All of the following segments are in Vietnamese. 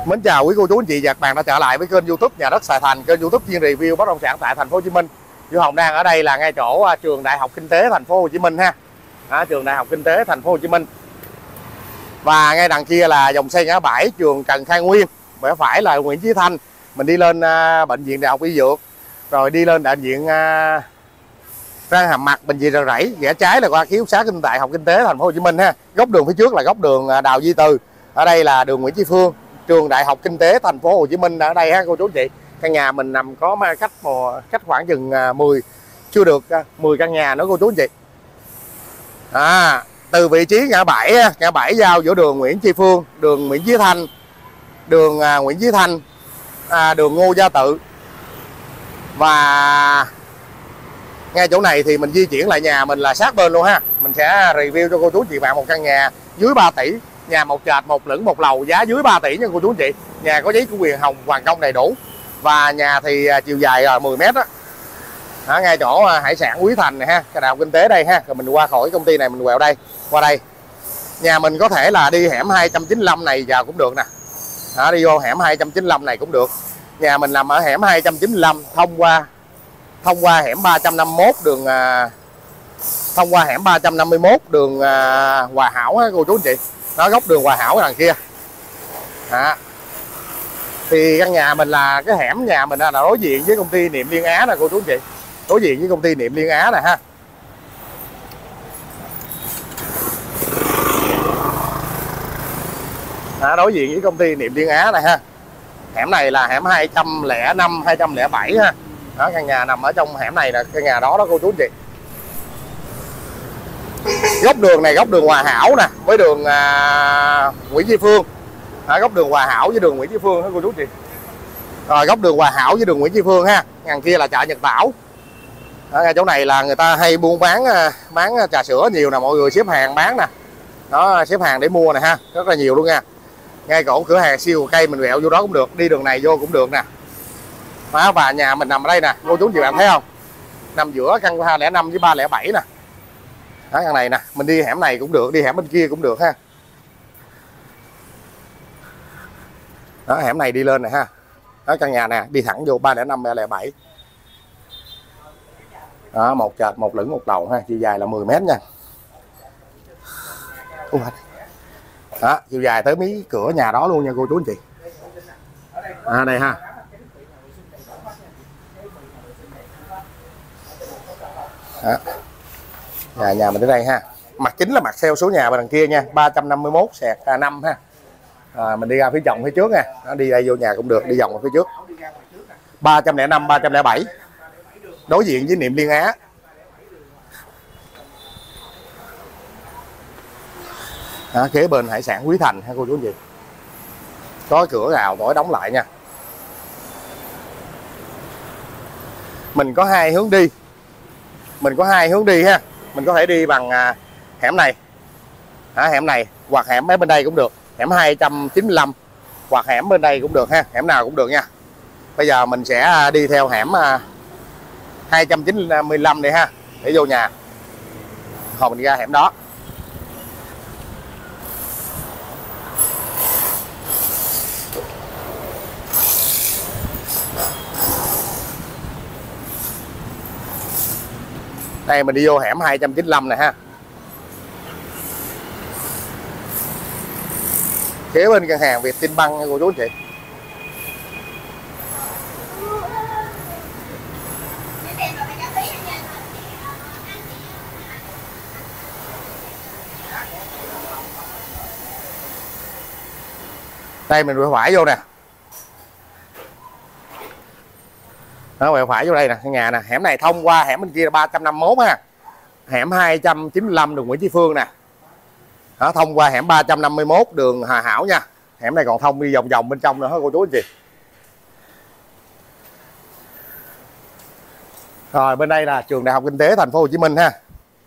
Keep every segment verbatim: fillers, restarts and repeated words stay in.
Mến chào quý cô chú anh chị và các bạn đã trở lại với kênh YouTube Nhà Đất Sài Thành, kênh YouTube chuyên review bất động sản tại thành phố Hồ Chí Minh. Duy Hồng đang ở đây là ngay chỗ trường Đại học Kinh tế thành phố Hồ Chí Minh ha. Đó, trường Đại học Kinh tế thành phố Hồ Chí Minh. Và ngay đằng kia là dòng xe ngã bảy trường Trần Khai Nguyên, bẻ phải là Nguyễn Chí Thanh. Mình đi lên uh, bệnh viện Đại học Y Dược, rồi đi lên bệnh viện uh, Răng Hàm Mặt, bệnh viện Rờ Rẫy, rẽ trái là qua ký túc xá Kinh Đại học Kinh tế thành phố Hồ Chí Minh ha. Góc đường phía trước là góc đường Đào Duy Từ. Ở đây là đường Nguyễn Chí Phương, trường Đại học Kinh tế thành phố Hồ Chí Minh ở đây ha cô chú chị. Căn nhà mình nằm có cách cách khoảng chừng mười chưa được mười căn nhà nữa cô chú chị. À, từ vị trí ngã bảy ngã bảy giao giữa đường Nguyễn Chí Phương, đường Nguyễn Chí Thanh, đường à, Nguyễn Chí Thanh, à, đường Ngô Gia Tự. Và ngay chỗ này thì mình di chuyển lại nhà mình là sát bên luôn ha. Mình sẽ review cho cô chú chị bạn một căn nhà dưới ba tỷ, nhà một trệt một lửng một lầu, giá dưới ba tỷ nha cô chú chị. Nhà có giấy của quyền hồng hoàn công đầy đủ, và nhà thì chiều dài là mười mét á. Ở ngay chỗ hải sản Quý Thành này ha, cái Đại học Kinh tế đây ha. Rồi mình qua khỏi công ty này mình quẹo đây, qua đây. Nhà mình có thể là đi hẻm hai trăm chín mươi lăm này vào cũng được nè. Đó, đi vô hẻm hai trăm chín mươi lăm này cũng được. Nhà mình nằm ở hẻm hai trăm chín mươi lăm, thông qua thông qua hẻm ba trăm năm mươi mốt đường à, thông qua hẻm ba trăm năm mươi mốt đường à, Hòa Hảo ha cô chú anh chị. Đó, góc đường Hòa Hảo đằng kia. Đó. Thì căn nhà mình là cái hẻm nhà mình là đối diện với công ty Niệm Liên Á nè cô chú anh chị. Đối diện với công ty Niệm Liên Á nè ha. Đó, đối diện với công ty Niệm Liên Á này ha. Hẻm này là hẻm hai trăm lẻ năm, hai trăm lẻ bảy ha. Đó, căn nhà nằm ở trong hẻm này nè, căn nhà đó đó cô chú anh chị. Góc đường này góc đường Hòa Hảo nè, với đường à, Nguyễn Chí Phương. À, góc đường Hòa Hảo với đường Nguyễn Chí Phương đó cô chú chị. Rồi góc đường Hòa Hảo với đường Nguyễn Chí Phương ha. Ngàn kia là chợ Nhật Tảo. Ở ngay chỗ này là người ta hay buôn bán bán trà sữa nhiều nè, mọi người xếp hàng bán nè. Đó, xếp hàng để mua nè ha, rất là nhiều luôn nha. Ngay cổ cửa hàng siêu cây mình quẹo vô đó cũng được, đi đường này vô cũng được nè. Đó, và nhà mình nằm ở đây nè, cô chú chị bạn thấy không? Nằm giữa căn hai lẻ năm với ba lẻ bảy nè. Đó, căn này nè, mình đi hẻm này cũng được, đi hẻm bên kia cũng được ha. Đó, hẻm này đi lên nè ha. Đó, căn nhà nè, đi thẳng vô ba lẻ năm, ba lẻ bảy. Đó, một trệt, một lửng, một lầu ha, chiều dài là mười mét nha. Đó, chiều dài tới mí cửa nhà đó luôn nha cô chú anh chị. À, đây ha. Đó. Nhà, nhà mình tới đây ha. Mặt chính là mặt theo số nhà bên đằng kia nha, ba trăm năm mươi mốt xẹt năm ha. À, mình đi ra phía chồng phía trước nha. Nó đi đây vô nhà cũng được, đi vòng ở phía trước. ba trăm lẻ năm, ba trăm lẻ bảy. Đối diện với Niệm Liên Á. À, kế bên hải sản Quý Thành ha cô chú anh chị. Có cửa rào mỗi đóng lại nha. Mình có hai hướng đi. Mình có hai hướng đi ha. Mình có thể đi bằng à, hẻm này. À, hẻm này hoặc hẻm mấy bên đây cũng được. Hẻm hai trăm chín mươi lăm hoặc hẻm bên đây cũng được ha. Hẻm nào cũng được nha. Bây giờ mình sẽ đi theo hẻm à, hai trăm chín mươi lăm này ha, để vô nhà. Rồi mình ra hẻm đó. Đây mình đi vô hẻm hai trăm chín mươi lăm này ha. Kế bên ngân hàng Vietinbank nha cô chú anh chị. Đây mình quẹo phải vô nè. Đó, quẹo phải vô đây nè, nhà nè, hẻm này thông qua hẻm bên kia là ba trăm năm mươi mốt ha. Hẻm hai trăm chín mươi lăm đường Nguyễn Chí Phương nè. Đó, thông qua hẻm ba trăm năm mươi mốt đường Hòa Hảo nha. Hẻm này còn thông đi vòng vòng bên trong nữa hả cô chú anh chị. Rồi bên đây là trường Đại học Kinh tế thành phố Hồ Chí Minh ha.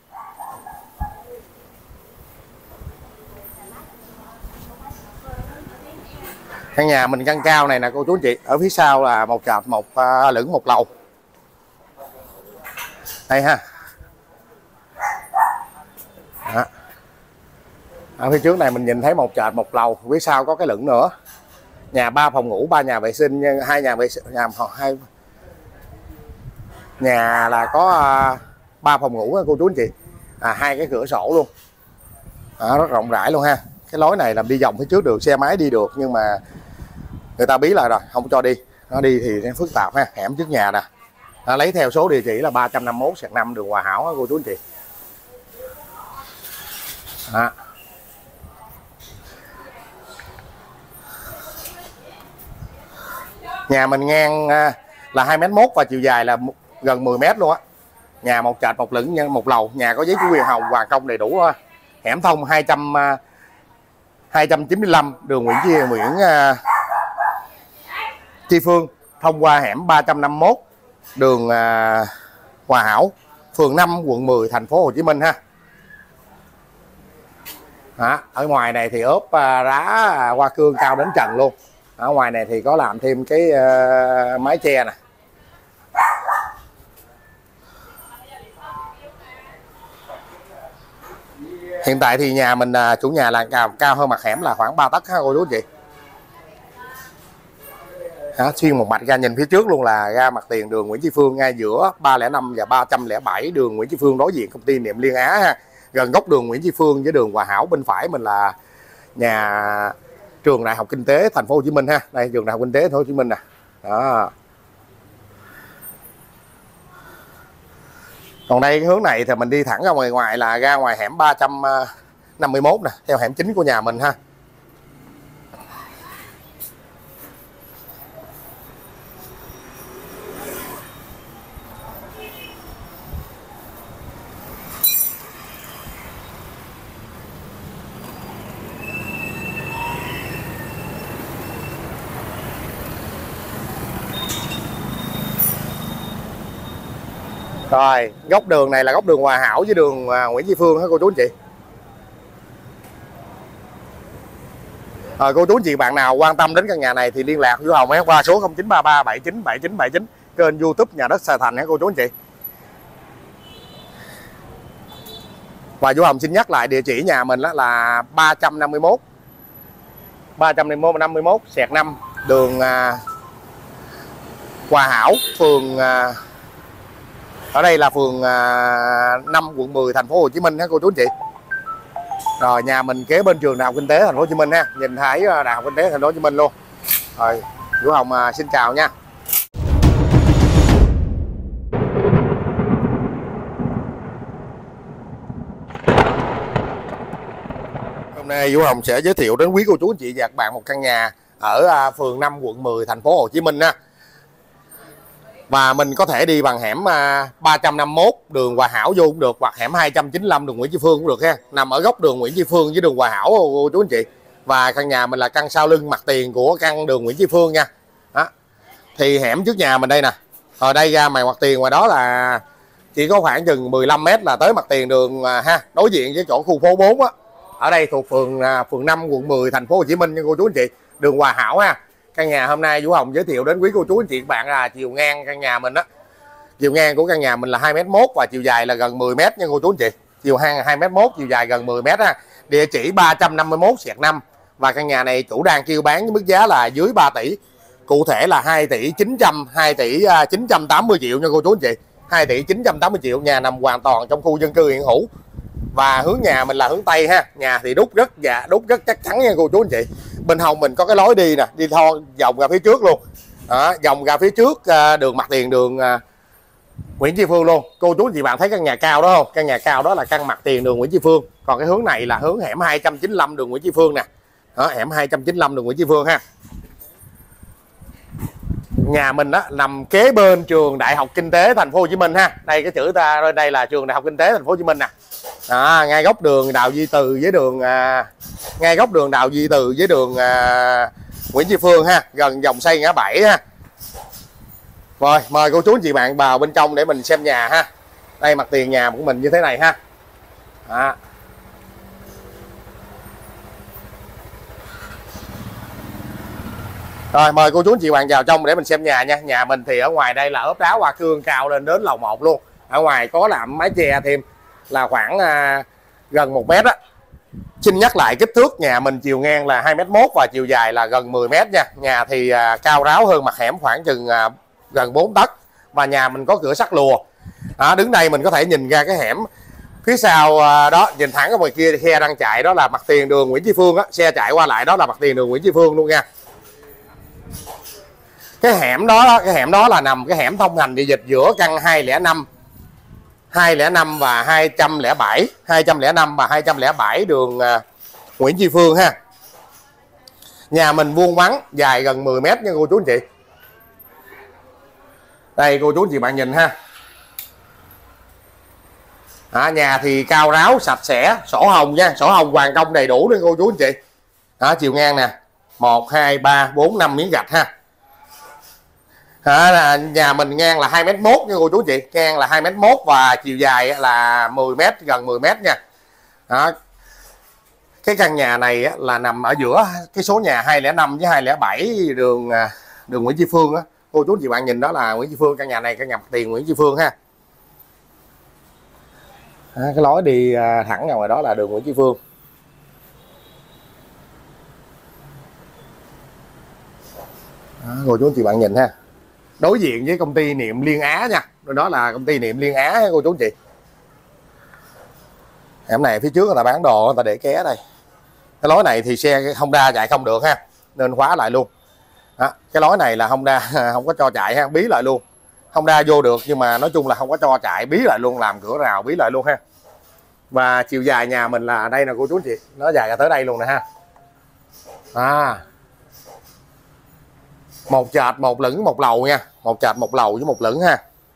Căn nhà mình căn cao này nè cô chú anh chị. Ở phía sau là một trệt, một uh, lửng, một lầu. Đây ha. Đó. Ở phía trước này mình nhìn thấy một trệt một lầu, phía sau có cái lửng nữa. Nhà ba phòng ngủ, ba nhà vệ sinh, hai nhà vệ sinh, nhà hai nhà là có ba phòng ngủ cô chú anh chị, à, hai cái cửa sổ luôn, à, rất rộng rãi luôn ha. Cái lối này làm đi vòng phía trước được, xe máy đi được nhưng mà người ta bí lại rồi, không cho đi, nó đi thì nó phức tạp ha. Hẻm trước nhà nè, nó lấy theo số địa chỉ là ba trăm năm mươi mốt năm đường Hòa Hảo cô chú anh chị. À. Nhà mình ngang là hai mét mốt và chiều dài là gần mười mét luôn á. Nhà một trệt một lửng nhân một lầu, nhà có giấy chủ quyền hồng hoàn công đầy đủ thôi. Hẻm thông hai trăm hai trăm chín mươi lăm đường Nguyễn Chi Nguyễn uh, Chi Phương, thông qua hẻm ba trăm năm mươi mốt đường uh, Hòa Hảo, phường năm, quận mười, thành phố Hồ Chí Minh ha. Đó, ở ngoài này thì ốp uh, đá hoa cương cao đến trần luôn. Ở ngoài này thì có làm thêm cái uh, mái che nè. Hiện tại thì nhà mình uh, chủ nhà là cao, cao hơn mặt hẻm là khoảng ba tấc ha cô chú chị. Đó, xuyên một mạch ra nhìn phía trước luôn là ra mặt tiền đường Nguyễn Chi Phương, ngay giữa ba không năm và ba không bảy đường Nguyễn Chi Phương, đối diện công ty Niệm Liên Á ha. Gần góc đường Nguyễn Chi Phương với đường Hòa Hảo, bên phải mình là nhà trường Đại học Kinh tế Thành phố Hồ Chí Minh ha. Đây trường Đại học Kinh tế Thành phố Hồ Chí Minh nè. Đó. Còn đây cái hướng này thì mình đi thẳng ra ngoài ngoài là ra ngoài hẻm ba trăm năm mươi mốt nè, theo hẻm chính của nhà mình ha. Rồi, góc đường này là góc đường Hòa Hảo với đường Nguyễn Chi Phương hả cô chú anh chị. Rồi cô chú anh chị bạn nào quan tâm đến căn nhà này thì liên lạc với Hồng qua số không chín ba ba bảy chín bảy chín bảy chín, kênh YouTube Nhà Đất Sài Thành hả cô chú anh chị. Và Vũ Hồng xin nhắc lại địa chỉ nhà mình đó là ba trăm năm mươi mốt ba trăm năm mươi mốt xẹt năm đường à, Hòa Hảo, phường à, ở đây là phường à, năm, quận mười, thành phố Hồ Chí Minh ha cô chú anh chị. Rồi nhà mình kế bên trường Đại học Kinh tế Thành phố Hồ Chí Minh ha, nhìn thấy Đại học Kinh tế Thành phố Hồ Chí Minh luôn. Rồi Vũ Hồng à, xin chào nha. Hôm nay Vũ Hồng sẽ giới thiệu đến quý cô chú anh chị và các bạn một căn nhà ở à, phường năm, quận mười, thành phố Hồ Chí Minh ha. Và mình có thể đi bằng hẻm ba trăm năm mươi mốt đường Hòa Hảo vô cũng được, hoặc hẻm hai trăm chín mươi lăm đường Nguyễn Chi Phương cũng được ha. Nằm ở góc đường Nguyễn Chi Phương với đường Hòa Hảo cô chú anh chị. Và căn nhà mình là căn sau lưng mặt tiền của căn đường Nguyễn Chi Phương nha. Đó. Thì hẻm trước nhà mình đây nè. Ở đây ra mày mặt tiền ngoài đó là chỉ có khoảng chừng mười lăm mét là tới mặt tiền đường ha, đối diện với chỗ khu phố bốn á. Ở đây thuộc phường phường năm, quận mười, thành phố Hồ Chí Minh nha cô chú anh chị. Đường Hòa Hảo ha. Căn nhà hôm nay Vũ Hồng giới thiệu đến quý cô chú anh chị các bạn là chiều ngang căn nhà mình đó. Chiều ngang của căn nhà mình là hai mét mốt và chiều dài là gần mười mét nha cô chú anh chị. Chiều hang hai mét mốt, chiều dài gần mười mét ha. Địa chỉ ba trăm năm mươi mốt xẹt năm. Và căn nhà này chủ đang kêu bán với mức giá là dưới ba tỷ. Cụ thể là hai tỷ chín trăm, hai tỷ chín trăm tám mươi triệu nha cô chú anh chị. hai tỷ chín trăm tám mươi triệu, nhà nằm hoàn toàn trong khu dân cư hiện hữu. Và hướng nhà mình là hướng Tây ha. Nhà thì đúc rất dạ đúc rất chắc chắn nha cô chú anh chị. Bên hông mình có cái lối đi nè, đi thon vòng ra phía trước luôn. Đó, vòng ra phía trước đường mặt tiền đường Nguyễn Chi Phương luôn. Cô chú anh chị bạn thấy căn nhà cao đó không? Căn nhà cao đó là căn mặt tiền đường Nguyễn Chi Phương. Còn cái hướng này là hướng hẻm hai trăm chín mươi lăm đường Nguyễn Chi Phương nè. Đó, hẻm hai trăm chín mươi lăm đường Nguyễn Chi Phương ha. Nhà mình đó nằm kế bên trường Đại học Kinh tế Thành phố Hồ Chí Minh ha. Đây cái chữ ta đây là trường Đại học Kinh tế Thành phố Hồ Chí Minh nè. Đó, ngay góc đường Đào Duy Từ với đường à, ngay góc đường Đào Duy Từ với đường à, Nguyễn Chi Phương ha, gần dòng xây ngã bảy ha. Rồi mời cô chú anh chị bạn vào bên trong để mình xem nhà ha. Đây mặt tiền nhà của mình như thế này ha. Đó. Rồi mời cô chú anh chị bạn vào trong để mình xem nhà nha. Nhà mình thì ở ngoài đây là ốp đá hoa cương cao lên đến lầu một luôn. Ở ngoài có làm mái che thêm là khoảng à, gần một mét á. Xin nhắc lại kích thước nhà mình chiều ngang là hai mét một và chiều dài là gần mười mét nha. Nhà thì à, cao ráo hơn mặt hẻm khoảng chừng à, gần bốn tấc và nhà mình có cửa sắt lùa. À, đứng đây mình có thể nhìn ra cái hẻm phía sau à, đó, nhìn thẳng ở ngoài kia xe đang chạy đó là mặt tiền đường Nguyễn Tri Phương á, xe chạy qua lại đó là mặt tiền đường Nguyễn Tri Phương luôn nha. Cái hẻm đó, cái hẻm đó là nằm cái hẻm thông hành địa dịch giữa căn hai không năm hai không năm và hai không bảy, hai không năm và hai không bảy đường à, Nguyễn Tri Phương ha. Nhà mình vuông vắn, dài gần mười mét nha cô chú anh chị. Đây cô chú anh chị bạn nhìn ha. À, nhà thì cao ráo, sạch sẽ, sổ hồng nha, sổ hồng hoàn công đầy đủ đấy cô chú anh chị. À, chiều ngang nè, một, hai, ba, bốn, năm miếng gạch ha. À, là nhà mình ngang là hai mét một nha cô chú chị, ngang là hai mét một và chiều dài là mười mét, gần mười mét nha. Đó. Cái căn nhà này là nằm ở giữa cái số nhà hai không năm với hai không bảy đường đường Nguyễn Tri Phương á. Cô chú chị bạn nhìn đó là Nguyễn Tri Phương, căn nhà này căn nhà mặt tiền Nguyễn Tri Phương ha. À, cái lối đi thẳng ra ngoài đó là đường Nguyễn Tri Phương. Đó, cô chú chị bạn nhìn ha. Đối diện với công ty Niệm Liên Á nha. Đó là công ty Niệm Liên Á cô chú chị. Hẻm này phía trước người ta bán đồ, người ta để ké đây. Cái lối này thì xe Honda chạy không được ha, nên khóa lại luôn. Đó, cái lối này là Honda không có cho chạy ha, bí lại luôn. Honda vô được nhưng mà nói chung là không có cho chạy, bí lại luôn, làm cửa rào bí lại luôn ha. Và chiều dài nhà mình là đây nè cô chú chị, nó dài ra tới đây luôn nè ha. À, một trệt một lửng một lầu nha, một trệt một lầu với một lửng ha.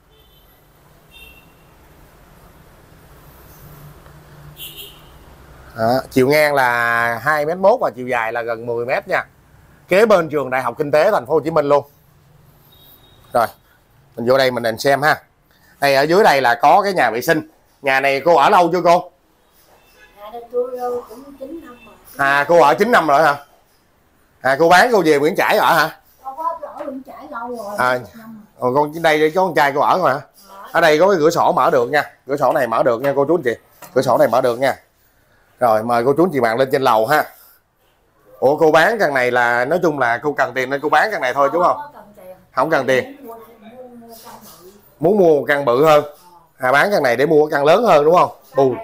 Đó, chiều ngang là hai mét một và chiều dài là gần mười mét nha. Kế bên trường Đại học Kinh tế Thành phố Hồ Chí Minh luôn. Rồi, mình vô đây mình nhìn xem ha. Đây ở dưới đây là có cái nhà vệ sinh. Nhà này cô ở lâu chưa cô? Nhà này tôi cũng chín năm rồi. À, cô ở chín năm rồi hả? À, cô bán cô về Nguyễn Trãi ở hả? Không có ở Nguyễn Trãi lâu rồi. À, còn con đây có con trai cô ở rồi hả? Ở đây có cái cửa sổ mở được nha. Cửa sổ này mở được nha cô chú anh chị. Cửa sổ này mở được nha. Rồi mời cô chú anh chị bạn lên trên lầu ha. Ủa cô bán căn này là nói chung là cô cần tiền nên cô bán căn này thôi đúng không? Không cần tiền. Muốn mua một căn bự hơn. À, bán căn này để mua căn lớn hơn đúng không? Bù.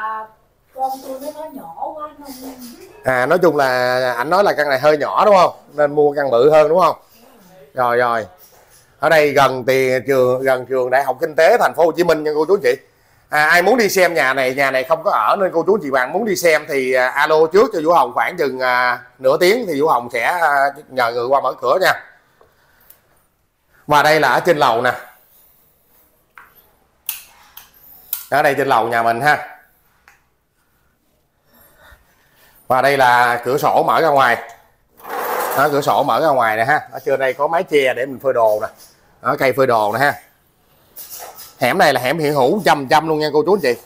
À, nói chung là anh nói là căn này hơi nhỏ đúng không? Nên mua căn bự hơn đúng không? Rồi rồi. Ở đây gần tiền trường gần trường Đại học Kinh tế Thành phố Hồ Chí Minh nha cô chú chị. À, ai muốn đi xem nhà này, nhà này không có ở nên cô chú chị bạn muốn đi xem thì à, alo trước cho Vũ Hồng khoảng chừng à, nửa tiếng thì Vũ Hồng sẽ à, nhờ người qua mở cửa nha. Và đây là ở trên lầu nè. Ở đây trên lầu nhà mình ha. Và đây là cửa sổ mở ra ngoài. Đó, cửa sổ mở ra ngoài nè ha. Ở trên đây có mái che để mình phơi đồ nè. Ở cây phơi đồ nè ha. Hẻm này là hẻm hiện hữu trăm trăm luôn nha cô chú anh chị.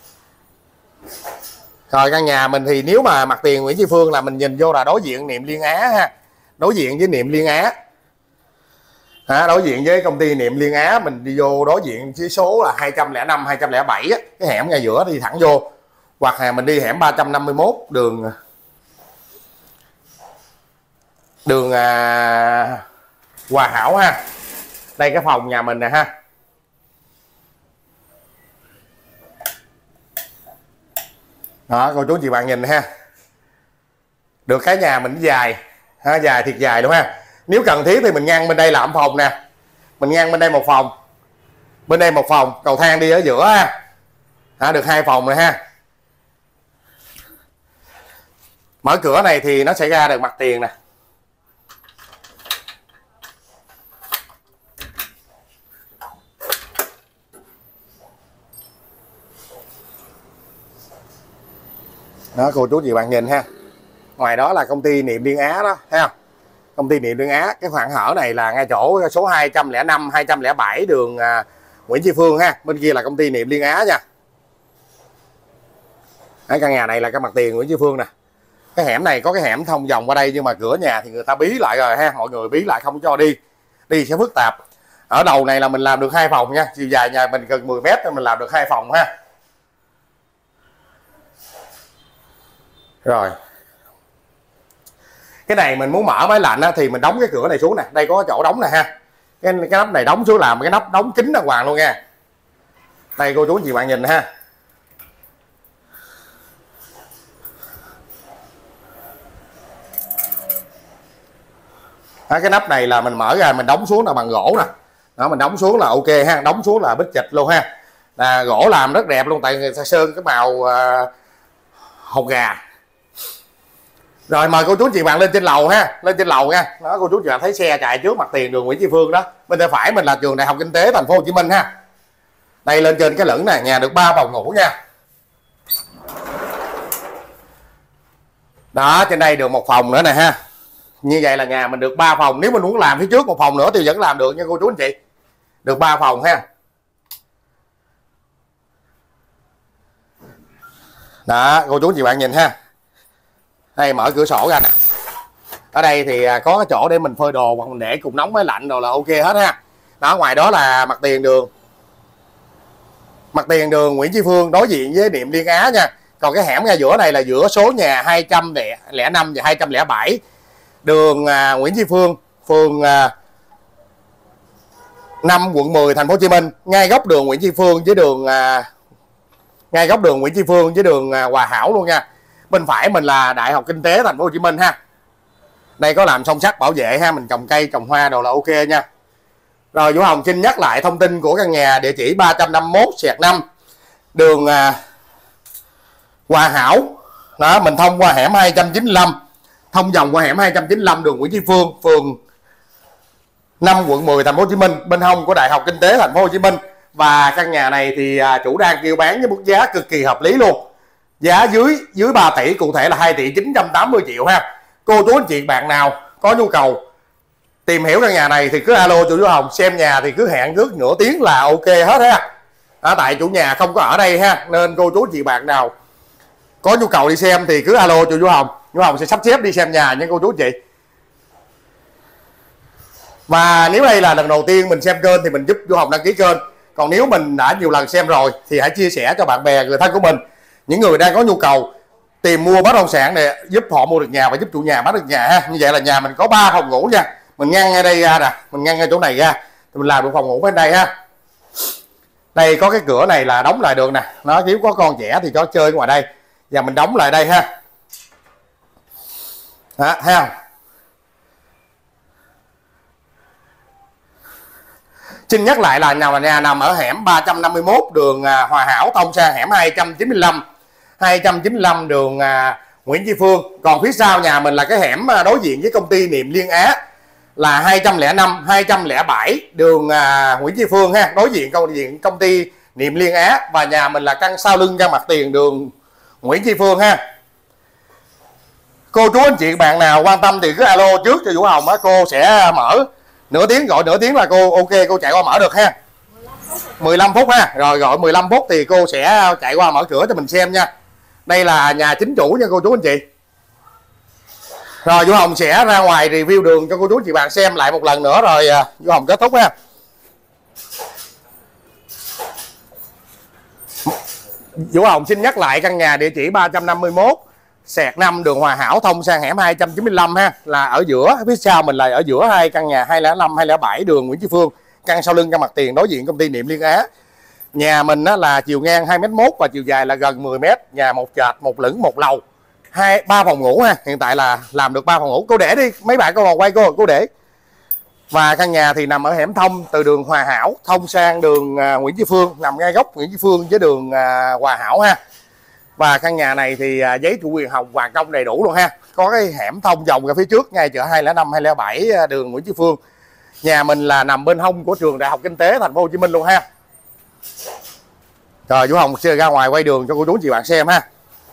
Rồi căn nhà mình thì nếu mà mặt tiền Nguyễn Tri Phương là mình nhìn vô là đối diện Niệm Liên Á ha. Đối diện với Niệm Liên Á. À, đối diện với công ty Niệm Liên Á mình đi vô đối diện với số là hai không năm hai không bảy á, cái hẻm ngay giữa đi thẳng vô. Hoặc là mình đi hẻm ba trăm năm mươi mốt đường đường à, Hòa Hảo ha. Đây cái phòng nhà mình nè ha. Đó cô chú chị bạn nhìn ha. Được cái nhà mình dài ha, dài thiệt dài luôn ha. Nếu cần thiết thì mình ngăn bên đây làm phòng nè. Mình ngăn bên đây một phòng. Bên đây một phòng, cầu thang đi ở giữa ha. À, được hai phòng rồi ha. Mở cửa này thì nó sẽ ra được mặt tiền nè. Đó cô chú chị bạn nhìn ha. Ngoài đó là công ty Niệm Liên Á đó, thấy không? Công ty Niệm Liên Á, cái khoảng hở này là ngay chỗ số hai không năm hai không bảy đường à, Nguyễn Tri Phương ha. Bên kia là công ty Niệm Liên Á nha. Cái căn nhà này là cái mặt tiền Nguyễn Tri Phương nè. Cái hẻm này có cái hẻm thông vòng qua đây nhưng mà cửa nhà thì người ta bí lại rồi ha, mọi người bí lại không cho đi. Đi sẽ phức tạp. Ở đầu này là mình làm được hai phòng nha, chiều dài nhà mình gần mười mét nên mình làm được hai phòng ha. Rồi cái này mình muốn mở máy lạnh á, thì mình đóng cái cửa này xuống nè, đây có chỗ đóng nè ha, cái, cái nắp này đóng xuống làm cái nắp đóng kín đàng hoàng luôn nha. Đây cô chú anh chị bạn nhìn ha, đó, cái nắp này là mình mở ra mình đóng xuống là bằng gỗ nè, đó mình đóng xuống là ok ha, đóng xuống là bít chịch luôn ha, là gỗ làm rất đẹp luôn, tại người ta sơn cái màu uh, hột gà. Rồi mời cô chú chị bạn lên trên lầu ha, lên trên lầu nha. Đó cô chú chị bạn thấy xe chạy trước mặt tiền đường Nguyễn Tri Phương đó, bên tay phải mình là trường Đại học Kinh tế Thành phố Hồ Chí Minh ha. Đây lên trên cái lửng này, nhà được ba phòng ngủ nha. Đó trên đây được một phòng nữa nè ha. Như vậy là nhà mình được ba phòng, nếu mình muốn làm phía trước một phòng nữa thì vẫn làm được nha cô chú anh chị. Được ba phòng ha. Đó cô chú chị bạn nhìn ha. Đây mở cửa sổ ra nè. Ở đây thì có cái chỗ để mình phơi đồ hoặc mình để cùng nóng máy lạnh rồi là ok hết ha. Đó ngoài đó là mặt tiền đường. Mặt tiền đường Nguyễn Tri Phương đối diện với Niệm Liên Á nha. Còn cái hẻm ra giữa này là giữa số nhà hai trăm lẻ năm và hai trăm lẻ bảy. Đường à, Nguyễn Tri Phương, phường à, năm quận mười thành phố Hồ Chí Minh, ngay góc đường Nguyễn Tri Phương với đường à, ngay góc đường Nguyễn Tri Phương với đường à, Hòa Hảo luôn nha. Bên phải mình là Đại học Kinh tế Thành phố Hồ Chí Minh ha. Đây có làm song sắt bảo vệ ha, mình trồng cây trồng hoa đồ là ok nha. Rồi Vũ Hồng xin nhắc lại thông tin của căn nhà, địa chỉ ba trăm năm mươi mốt xẹt năm đường à, Hòa Hảo. Đó mình thông qua hẻm hai trăm chín mươi lăm, thông vòng qua hẻm hai trăm chín mươi lăm đường Nguyễn Tri Phương, phường năm quận mười thành phố Hồ Chí Minh, bên hông của Đại học Kinh tế Thành phố Hồ Chí Minh. Và căn nhà này thì à, chủ đang kêu bán với mức giá cực kỳ hợp lý luôn. Giá dưới dưới ba tỷ, cụ thể là hai tỷ chín trăm tám mươi triệu ha. Cô chú anh chị bạn nào có nhu cầu tìm hiểu căn nhà này thì cứ alo chủ Vũ Hồng, xem nhà thì cứ hẹn trước nửa tiếng là ok hết ha. À, tại chủ nhà không có ở đây ha, nên cô chú anh chị bạn nào có nhu cầu đi xem thì cứ alo chủ Vũ Hồng, Vũ Hồng sẽ sắp xếp đi xem nhà nha cô chú anh chị. Và nếu đây là lần đầu tiên mình xem kênh thì mình giúp Vũ Hồng đăng ký kênh. Còn nếu mình đã nhiều lần xem rồi thì hãy chia sẻ cho bạn bè người thân của mình, những người đang có nhu cầu tìm mua bất động sản để giúp họ mua được nhà và giúp chủ nhà bán được nhà ha. Như vậy là nhà mình có ba phòng ngủ nha. Mình ngăn ngay đây ra nè, mình ngăn ngay chỗ này ra thì mình làm được phòng ngủ bên đây ha. Đây có cái cửa này là đóng lại được nè, nó nếu có con trẻ thì cho chơi ngoài đây và mình đóng lại đây ha. Đó, thấy không? Xin nhắc lại là nhà nhà nằm ở hẻm ba trăm năm mươi mốt đường à, Hòa Hảo, thông sang hẻm hai trăm chín mươi lăm, hai trăm chín mươi lăm đường à, Nguyễn Tri Phương. Còn phía sau nhà mình là cái hẻm à, đối diện với công ty Niệm Liên Á là hai trăm lẻ năm, hai trăm lẻ bảy đường à, Nguyễn Tri Phương ha, đối diện công diện công ty Niệm Liên Á. Và nhà mình là căn sau lưng ra mặt tiền đường Nguyễn Tri Phương ha. Cô chú anh chị bạn nào quan tâm thì cứ alo trước cho Vũ Hồng á, cô sẽ mở nửa tiếng, gọi nửa tiếng là cô ok cô chạy qua mở được ha. mười lăm phút ha. Rồi gọi mười lăm phút thì cô sẽ chạy qua mở cửa cho mình xem nha. Đây là nhà chính chủ nha cô chú anh chị. Rồi Vũ Hồng sẽ ra ngoài review đường cho cô chú chị bạn xem lại một lần nữa rồi à, Vũ Hồng kết thúc ha. Vũ Hồng xin nhắc lại căn nhà địa chỉ ba trăm năm mươi mốt xẹt năm đường Hòa Hảo, thông sang hẻm hai trăm chín mươi lăm ha, là ở giữa, phía sau mình là ở giữa hai căn nhà hai không năm, hai không bảy đường Nguyễn Tri Phương. Căn sau lưng căn mặt tiền đối diện công ty Niệm Liên Á. Nhà mình á, là chiều ngang hai mét mốt và chiều dài là gần mười mét, nhà một trệt, một lửng, một lầu, hai ba phòng ngủ ha. Hiện tại là làm được ba phòng ngủ. Cô để đi, mấy bạn có còn quay cô, cô để. Và căn nhà thì nằm ở hẻm thông từ đường Hòa Hảo thông sang đường à, Nguyễn Tri Phương, nằm ngay góc Nguyễn Tri Phương với đường à, Hòa Hảo ha. Và căn nhà này thì à, giấy chủ quyền hồng hoàn công đầy đủ luôn ha. Có cái hẻm thông vòng ra phía trước ngay chợ hai không năm, hai không bảy đường Nguyễn Tri Phương. Nhà mình là nằm bên hông của trường Đại học Kinh tế Thành phố Hồ Chí Minh luôn ha. Rồi Vũ Hồng sẽ ra ngoài quay đường cho cô chú chị bạn xem ha.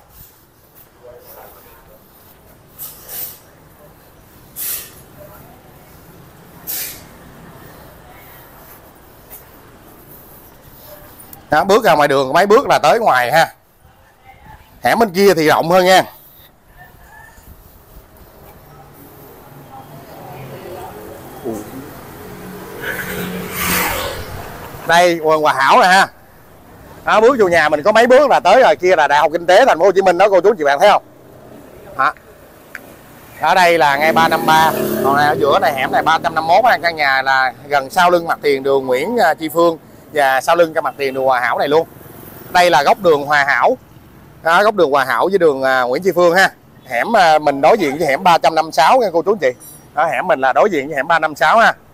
Đó, bước ra ngoài đường mấy bước là tới ngoài ha. Hẻm bên kia thì rộng hơn nha. Đây quần Hòa Hảo nè ha. Đó, bước vô nhà mình có mấy bước là tới rồi, kia là Đại học Kinh tế Thành phố Hồ Chí Minh đó cô chú chị bạn thấy không? Đó. Ở đây là ngay ba năm ba, còn ở giữa này hẻm này ba trăm năm mươi mốt. Căn nhà là gần sau lưng mặt tiền đường Nguyễn Tri Phương và sau lưng cái mặt tiền đường Hòa Hảo này luôn. Đây là góc đường Hòa Hảo, đó, góc đường Hòa Hảo với đường Nguyễn Tri Phương ha. Hẻm mình đối diện với hẻm ba trăm năm mươi sáu nha cô chú anh chị. Đó, hẻm mình là đối diện với hẻm ba trăm năm mươi sáu ha.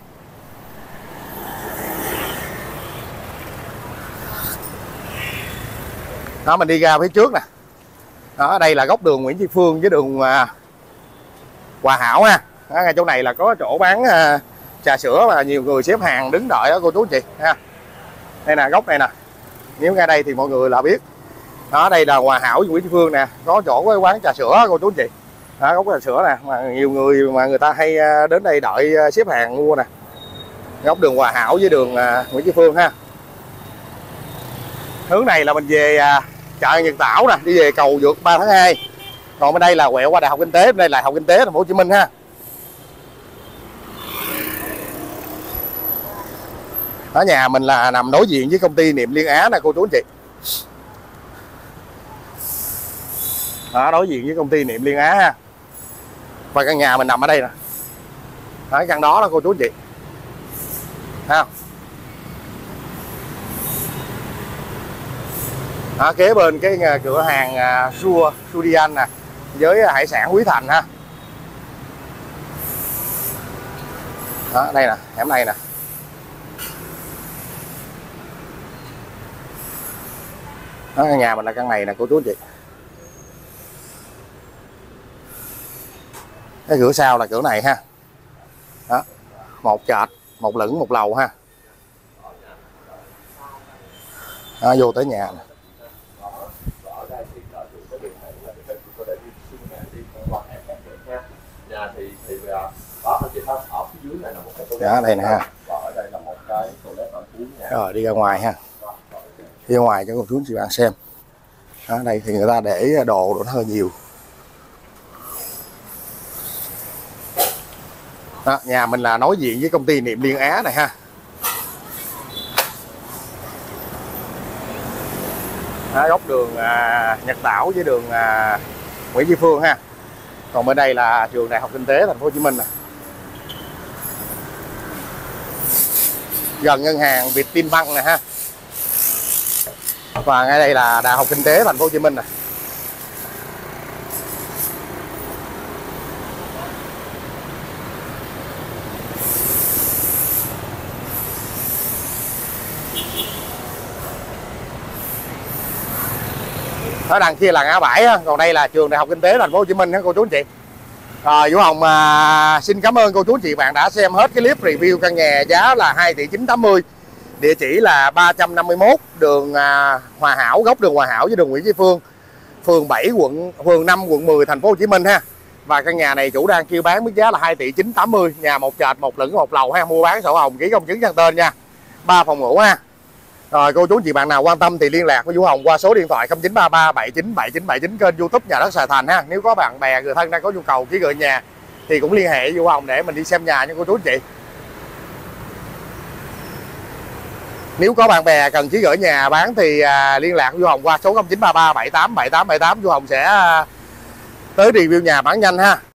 Đó, mình đi ra phía trước nè. Đó, đây là góc đường Nguyễn Tri Phương với đường uh, Hòa Hảo ha. Đó, ngay chỗ này là có chỗ bán uh, trà sữa và nhiều người xếp hàng đứng đợi đó cô chú chị ha. Đây nè, góc này nè. Nếu ngay đây thì mọi người là biết. Đó, đây là Hòa Hảo với Nguyễn Tri Phương nè, có chỗ có quán trà sữa cô chú chị. Đó, góc trà sữa nè, mà nhiều người mà người ta hay đến đây đợi xếp hàng mua nè. Góc đường Hòa Hảo với đường uh, Nguyễn Tri Phương ha. Hướng này là mình về uh, chợ Nhật Tảo nè, đi về cầu vượt ba tháng hai. Còn bên đây là quẹo qua Đại học Kinh tế, bên đây là Đại học Kinh tế Thành phố Hồ Chí Minh ha. Ở nhà mình là nằm đối diện với công ty Niệm Liên Á nè cô chú anh chị. Đó, đối diện với công ty Niệm Liên Á ha. Và căn nhà mình nằm ở đây nè. Ở căn đó đó cô chú anh chị. Ha. Đó, kế bên cái cửa hàng uh, Sua Sudian nè, với hải sản Quý Thành ha. Đó, đây nè, hẻm này nè. Đó, nhà mình là căn này nè cô chú anh chị. Cái cửa sau là cửa này ha. Đó, một trệt, một lửng, một lầu ha. Đó, vô tới nhà nè. Đó, đây nè ha. Rồi đi ra ngoài ha. Đi ra ngoài cho cô chú chị bạn xem. Đó, đây thì người ta để đồ đồ nó hơi nhiều. Đó, nhà mình là đối diện với công ty Niệm Liên Á này ha. Đó, góc đường à, Nhật Tảo với đường à, Nguyễn Tri Phương ha. Còn bên đây là trường Đại học Kinh tế Thành phố Hồ Chí Minh nè. Gần ngân hàng Vietinbank nè ha. Và ngay đây là Đại học Kinh tế Thành phố Hồ Chí Minh nè. Ở đằng kia là ngã bảy, còn đây là trường Đại học Kinh tế Thành phố Hồ Chí Minh cô chú anh chị. Rồi Vũ Hồng à, xin cảm ơn cô chú chị bạn đã xem hết cái clip review căn nhà giá là hai tỷ chín trăm tám mươi. Địa chỉ là ba trăm năm mươi mốt đường à, Hòa Hảo, góc đường Hòa Hảo với đường Nguyễn Tri Phương, phường bảy quận phường năm quận mười Thành phố Hồ Chí Minh ha. Và căn nhà này chủ đang kêu bán mức giá là hai tỷ chín trăm tám mươi, nhà một trệt, một lửng, một lầu ha, mua bán sổ hồng, ký công chứng sang tên nha. ba phòng ngủ ha. Rồi cô chú chị bạn nào quan tâm thì liên lạc với Vũ Hồng qua số điện thoại không chín ba ba bảy chín bảy chín bảy chín, kênh YouTube Nhà Đất Sài Thành ha. Nếu có bạn bè người thân đang có nhu cầu ký gửi nhà thì cũng liên hệ với Vũ Hồng để mình đi xem nhà nha cô chú chị. Nếu có bạn bè cần ký gửi nhà bán thì à, liên lạc với Vũ Hồng qua số không chín ba ba bảy tám bảy tám bảy tám. Vũ Hồng sẽ à, tới review nhà bán nhanh ha.